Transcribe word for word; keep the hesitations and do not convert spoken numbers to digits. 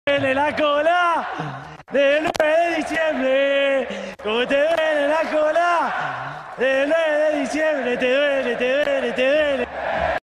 duele la cola del nueve de diciembre. Como te duele la cola del nueve de diciembre, te duele, te duele.